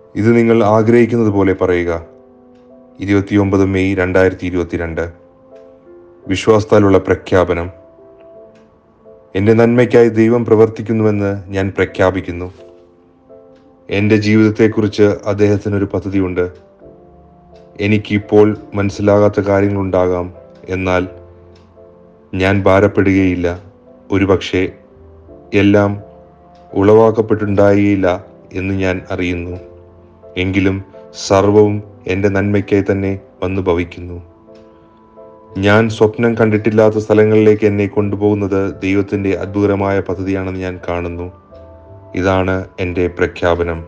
ഇത് നിങ്ങൾ ആഗ്രഹിക്കുന്നത് പോലെ പറയുക. 29 മെയ് 2022. വിശ്വാസത്താലുള്ള പ്രഖ്യാപനം. എൻ്റെ നന്മയ്ക്കായി ദൈവം പ്രവർത്തിക്കുന്നുവെന്ന് ഞാൻ പ്രഖ്യാപിക്കുന്നു. എൻ്റെ ജീവിതത്തെക്കുറിച്ച് അദ്ദേഹത്തിനൊരു പദ്ധതിയുണ്ട്. എനിക്കിപ്പോൾ മനസ്സിലാകാത്ത കാര്യങ്ങളുണ്ടാകാം, എന്നാൽ ഞാൻ ഭാരപ്പെടുകയില്ല. ഒരുപക്ഷെ എല്ലാം ഉളവാക്കപ്പെട്ടുണ്ടായില്ല എന്ന് ഞാൻ അറിയുന്നു. എങ്കിലും സർവവും എൻ്റെ നന്മയ്ക്കായി തന്നെ വന്നു ഭവിക്കുന്നു. ഞാൻ സ്വപ്നം കണ്ടിട്ടില്ലാത്ത സ്ഥലങ്ങളിലേക്ക് എന്നെ കൊണ്ടുപോകുന്നത് ദൈവത്തിൻ്റെ അത്ഭുതകരമായ പദ്ധതിയാണെന്ന് ഞാൻ കാണുന്നു. ഇതാണ് എൻ്റെ പ്രഖ്യാപനം.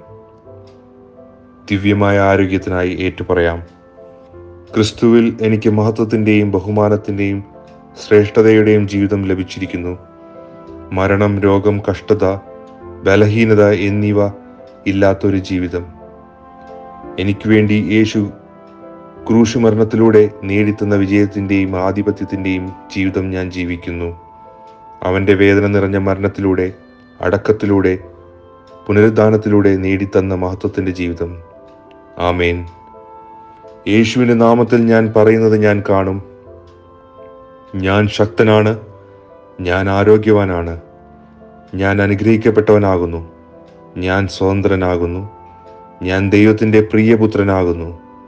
ദിവ്യമായ ആരോഗ്യത്തിനായി ഏറ്റുപറയാം. ക്രിസ്തുവിൽ എനിക്ക് മഹത്വത്തിൻ്റെയും ബഹുമാനത്തിൻ്റെയും ശ്രേഷ്ഠതയുടെയും ജീവിതം ലഭിച്ചിരിക്കുന്നു. മരണം, രോഗം, കഷ്ടത, ബലഹീനത എന്നിവ ഇല്ലാത്തൊരു ജീവിതം. എനിക്ക് വേണ്ടി യേശു ക്രൂശുമരണത്തിലൂടെ നേടിത്തന്ന വിജയത്തിൻ്റെയും ആധിപത്യത്തിൻ്റെയും ജീവിതം ഞാൻ ജീവിക്കുന്നു. അവൻ്റെ വേദന നിറഞ്ഞ മരണത്തിലൂടെ, അടക്കത്തിലൂടെ, പുനരുദ്ധാനത്തിലൂടെ നേടിത്തന്ന മഹത്വത്തിൻ്റെ ജീവിതം. ആമേൻ. യേശുവിൻ്റെ നാമത്തിൽ ഞാൻ പറയുന്നത് ഞാൻ കാണും. ഞാൻ ശക്തനാണ്, ഞാൻ ആരോഗ്യവാനാണ്, ഞാൻ അനുഗ്രഹിക്കപ്പെട്ടവനാകുന്നു, ഞാൻ സ്വതന്ത്രനാകുന്നു, ഞാൻ ദൈവത്തിൻ്റെ പ്രിയപുത്രനാകുന്നു,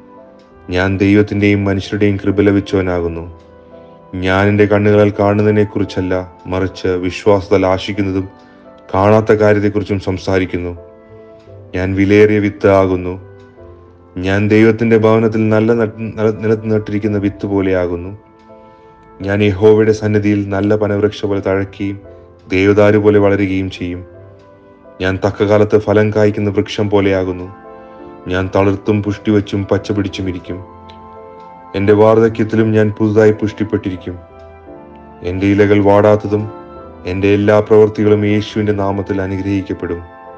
ഞാൻ ദൈവത്തിൻ്റെയും മനുഷ്യരുടെയും കൃപ ലഭിച്ചവനാകുന്നു. ഞാൻ എൻ്റെ കണ്ണുകളാൽ കാണുന്നതിനെക്കുറിച്ചല്ല, മറിച്ച് വിശ്വാസത്താൽ ആശിക്കുന്നതും കാണാത്ത കാര്യത്തെക്കുറിച്ചും സംസാരിക്കുന്നു. ഞാൻ വിലയേറിയ വിത്ത് ആകുന്നു. ഞാൻ ദൈവത്തിൻ്റെ ഭവനത്തിൽ നിലത്ത് നട്ടിരിക്കുന്ന വിത്ത് പോലെയാകുന്നു. ഞാൻ യഹോവയുടെ സന്നിധിയിൽ നല്ല പനവൃക്ഷ പോലെ തഴയ്ക്കുകയും ദേവദാരു പോലെ വളരുകയും ചെയ്യും. ഞാൻ തക്കകാലത്ത് ഫലം കായ്ക്കുന്ന വൃക്ഷം പോലെയാകുന്നു. ഞാൻ തളിർത്തും പുഷ്ടിവച്ചും പച്ച പിടിച്ചും ഇരിക്കും. എൻ്റെ വാർദ്ധക്യത്തിലും ഞാൻ പുതുതായി പുഷ്ടിപ്പെട്ടിരിക്കും. എൻ്റെ ഇലകൾ വാടാത്തതും എൻ്റെ എല്ലാ പ്രവൃത്തികളും യേശുവിൻ്റെ നാമത്തിൽ അനുഗ്രഹിക്കപ്പെടും.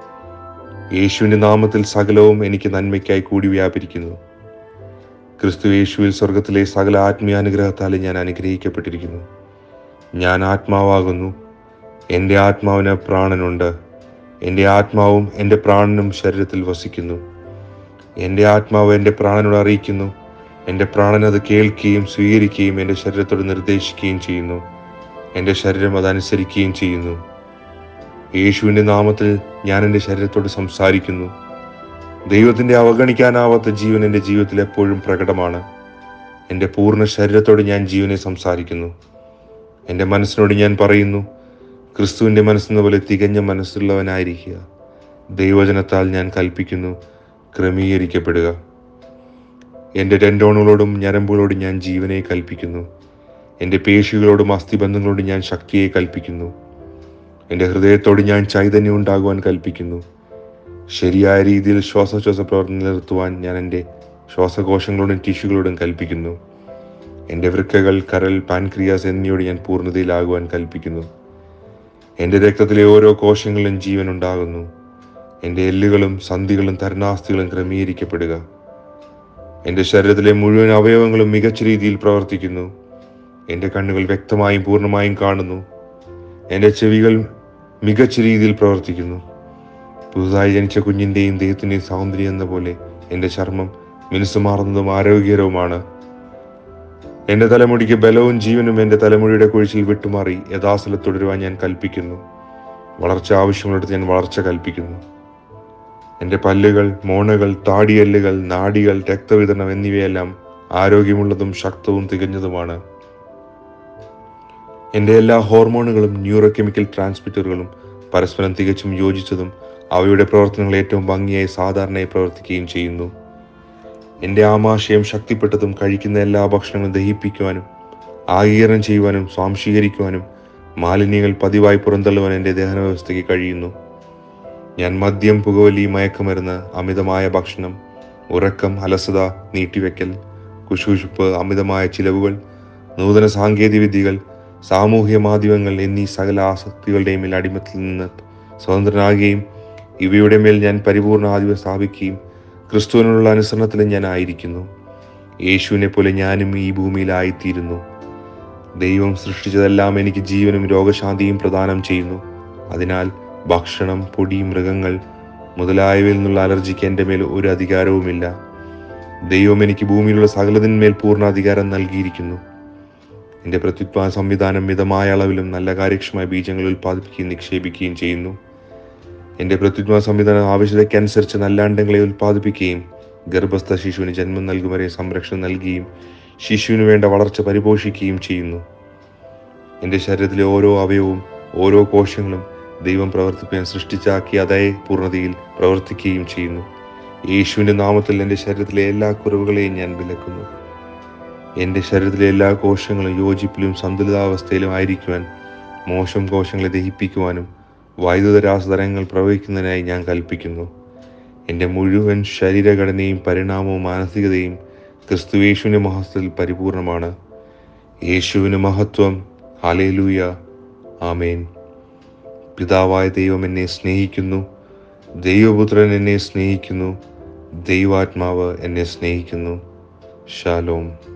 യേശുവിൻ്റെ നാമത്തിൽ സകലവും എനിക്ക് നന്മയ്ക്കായി കൂടി വ്യാപരിക്കുന്നു. ക്രിസ്തു യേശുവിൽ സ്വർഗത്തിലെ സകല ആത്മീയാനുഗ്രഹത്താലും ഞാൻ അനുഗ്രഹിക്കപ്പെട്ടിരിക്കുന്നു. ഞാൻ ആത്മാവാകുന്നു. എൻ്റെ ആത്മാവിന് പ്രാണനുണ്ട്. എൻ്റെ ആത്മാവും എൻ്റെ പ്രാണനും ശരീരത്തിൽ വസിക്കുന്നു. എൻ്റെ ആത്മാവ് എൻ്റെ പ്രാണനോട് അറിയിക്കുന്നു. എൻ്റെ പ്രാണൻ അത് കേൾക്കുകയും സ്വീകരിക്കുകയും എൻ്റെ ശരീരത്തോട് നിർദ്ദേശിക്കുകയും ചെയ്യുന്നു. എൻ്റെ ശരീരം അതനുസരിക്കുകയും ചെയ്യുന്നു. യേശുവിൻ്റെ നാമത്തിൽ ഞാൻ എൻ്റെ ശരീരത്തോട് സംസാരിക്കുന്നു. ദൈവത്തിൻ്റെ അവഗണിക്കാനാവാത്ത ജീവൻ എൻ്റെ ജീവിതത്തിൽ എപ്പോഴും പ്രകടമാണ്. എൻ്റെ പൂർണ്ണ ശരീരത്തോട് ഞാൻ ജീവനെ സംസാരിക്കുന്നു. എൻ്റെ മനസ്സിനോട് ഞാൻ പറയുന്നു, ക്രിസ്തുവിൻ്റെ മനസ്സെന്ന പോലെ തികഞ്ഞ മനസ്സുള്ളവനായിരിക്കുക. ദൈവവചനത്താൽ ഞാൻ കൽപ്പിക്കുന്നു, ക്രമീകരിക്കപ്പെടുക. എൻ്റെ ടെൻഡോണുകളോടും ഞരമ്പുകളോടും ഞാൻ ജീവനെ കൽപ്പിക്കുന്നു. എൻ്റെ പേശികളോടും അസ്ഥിബന്ധങ്ങളോടും ഞാൻ ശക്തിയെ കൽപ്പിക്കുന്നു. എൻ്റെ ഹൃദയത്തോട് ഞാൻ ചൈതന്യം ഉണ്ടാകുവാൻ കൽപ്പിക്കുന്നു. ശരിയായ രീതിയിൽ ശ്വാസോച്ഛ്വാസ പ്രവർത്തനം നിലനിർത്തുവാൻ ഞാൻ എൻ്റെ ശ്വാസകോശങ്ങളോടും ടിഷ്യൂകളോടും കൽപ്പിക്കുന്നു. എൻ്റെ വൃക്കകൾ, കരൾ, പാൻക്രിയാസ് എന്നിവയോട് ഞാൻ പൂർണ്ണതയിലാകുവാൻ കൽപ്പിക്കുന്നു. എൻ്റെ രക്തത്തിലെ ഓരോ കോശങ്ങളിലും ജീവൻ ഉണ്ടാകുന്നു. എൻ്റെ എല്ലുകളും സന്ധികളും തരുണാസ്ഥികളും ക്രമീകരിക്കപ്പെടുക. എൻ്റെ ശരീരത്തിലെ മുഴുവൻ അവയവങ്ങളും മികച്ച രീതിയിൽ പ്രവർത്തിക്കുന്നു. എൻ്റെ കണ്ണുകൾ വ്യക്തമായും പൂർണ്ണമായും കാണുന്നു. എൻ്റെ ചെവികൾ മികച്ച രീതിയിൽ പ്രവർത്തിക്കുന്നു. പുതുതായി ജനിച്ച കുഞ്ഞിൻ്റെയും ദൈവത്തിൻ്റെയും സൗന്ദര്യം എന്ന പോലെ എൻ്റെ ചർമ്മം മിനുസമാർന്നതും ആരോഗ്യകരവുമാണ്. എൻ്റെ തലമുടിക്ക് ബലവും ജീവനും എൻ്റെ തലമുടിയുടെ കുഴിച്ചിൽ വിട്ടുമാറി യഥാസ്ഥലത്ത് തുടരുവാൻ ഞാൻ കൽപ്പിക്കുന്നു. വളർച്ച ആവശ്യമുള്ളിടത്ത് ഞാൻ വളർച്ച കൽപ്പിക്കുന്നു. എൻ്റെ പല്ലുകൾ, മോണകൾ, താടിയെല്ലുകൾ, നാഡികൾ, രക്തവിതരണം എന്നിവയെല്ലാം ആരോഗ്യമുള്ളതും ശക്തവും തികഞ്ഞതുമാണ്. എൻ്റെ എല്ലാ ഹോർമോണുകളും ന്യൂറോ കെമിക്കൽ ട്രാൻസ്മിറ്ററുകളും പരസ്പരം തികച്ചും യോജിച്ചതും അവയുടെ പ്രവർത്തനങ്ങൾ ഏറ്റവും ഭംഗിയായി സാധാരണയായി പ്രവർത്തിക്കുകയും ചെയ്യുന്നു. എൻ്റെ ആമാശയം ശക്തിപ്പെട്ടതും കഴിക്കുന്ന എല്ലാ ഭക്ഷണങ്ങളും ദഹിപ്പിക്കുവാനും ആഗീരണം ചെയ്യുവാനും സ്വാംശീകരിക്കുവാനും മാലിന്യങ്ങൾ പതിവായി പുറന്തള്ളുവാൻ എൻ്റെ ദഹന വ്യവസ്ഥയ്ക്ക് കഴിയുന്നു. ഞാൻ മദ്യം, പുകവലി, മയക്കുമരുന്ന്, അമിതമായ ഭക്ഷണം, ഉറക്കം, അലസത, നീട്ടിവെക്കൽ, കുശുകുശുപ്പ്, അമിതമായ ചിലവുകൾ, നൂതന സാങ്കേതിക വിദ്യകൾ, സാമൂഹ്യ മാധ്യമങ്ങൾ എന്നീ സകല ആസക്തികളുടെയും മേൽ അടിമത്തിൽ നിന്ന് സ്വതന്ത്രനാകുകയും ഇവയുടെ മേൽ ഞാൻ പരിപൂർണ ആധിപത്യം സ്ഥാപിക്കുകയും ക്രിസ്തുവിനുള്ള അനുസരണത്തിൽ ഞാൻ ആയിരിക്കുന്നു. യേശുവിനെ പോലെ ഞാനും ഈ ഭൂമിയിലായിത്തീരുന്നു. ദൈവം സൃഷ്ടിച്ചതെല്ലാം എനിക്ക് ജീവനും രോഗശാന്തിയും പ്രദാനം ചെയ്യുന്നു. അതിനാൽ ഭക്ഷണം, പൊടി, മൃഗങ്ങൾ, മുതലായവയിൽ നിന്നുള്ള അലർജിക്ക് എൻ്റെ മേൽ ഒരു അധികാരവുമില്ല. ദൈവം എനിക്ക് ഭൂമിയിലുള്ള സകലതിന്മേൽ പൂർണ്ണ അധികാരം നൽകിയിരിക്കുന്നു. എൻ്റെ പ്രത്യുത്പാദന സംവിധാനം മിതമായ അളവിലും നല്ല കാര്യക്ഷമമായ ബീജങ്ങൾ ഉൽപ്പാദിപ്പിക്കുകയും നിക്ഷേപിക്കുകയും ചെയ്യുന്നു. എൻ്റെ പ്രത്യുത്പാദന സംവിധാനം ആവശ്യതയ്ക്കനുസരിച്ച് നല്ല അണ്ടങ്ങളെ ഉൽപ്പാദിപ്പിക്കുകയും ഗർഭസ്ഥ ശിശുവിന് ജന്മം നൽകും വരെ സംരക്ഷണം നൽകുകയും ശിശുവിന് വേണ്ട വളർച്ച പരിപോഷിക്കുകയും ചെയ്യുന്നു. എൻ്റെ ശരീരത്തിലെ ഓരോ അവയവവും ഓരോ കോശങ്ങളും ദൈവം പ്രവർത്തിപ്പിക്കാൻ സൃഷ്ടിച്ചാക്കിയ അതേ പൂർണ്ണതയിൽ പ്രവർത്തിക്കുകയും ചെയ്യുന്നു. യേശുവിൻ്റെ നാമത്തിൽ എൻ്റെ ശരീരത്തിലെ എല്ലാ കുറവുകളെയും ഞാൻ വിലക്കുന്നു. എൻ്റെ ശരീരത്തിലെ എല്ലാ കോശങ്ങളും യോജിപ്പിലും സന്തുലിതാവസ്ഥയിലും ആയിരിക്കുവാൻ, മോശം കോശങ്ങളെ ദഹിപ്പിക്കുവാനും വൈദ്യുത രാസതരംഗങ്ങൾ പ്രവഹിക്കുന്നതിനായി ഞാൻ കൽപ്പിക്കുന്നു. എൻ്റെ മുഴുവൻ ശരീരഘടനയും പരിണാമവും മാനസികതയും ക്രിസ്തുയേശുവിൻ്റെ മഹത്വത്തിൽ പരിപൂർണമാണ്. യേശുവിന് മഹത്വം. ഹല്ലേലൂയ. ആമേൻ. പിതാവായ ദൈവം എന്നെ സ്നേഹിക്കുന്നു. ദൈവപുത്രൻ എന്നെ സ്നേഹിക്കുന്നു. ദൈവാത്മാവ് എന്നെ സ്നേഹിക്കുന്നു. ശാലോം.